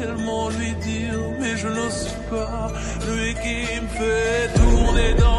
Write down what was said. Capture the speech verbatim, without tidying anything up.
tellement lui dire, mais je n'ose pas. Lui qui me fait tourner dans